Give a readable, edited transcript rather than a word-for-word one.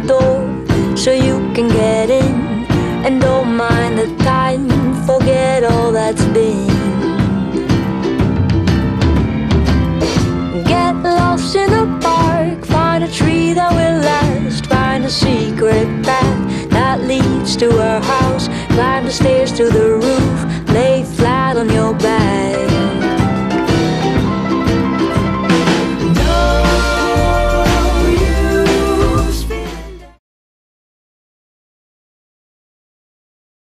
door so you can get in. And don't mind the time, forget all that's been. Get lost in the park, find a tree that will last. Find a secret path that leads to our house. Climb the stairs to the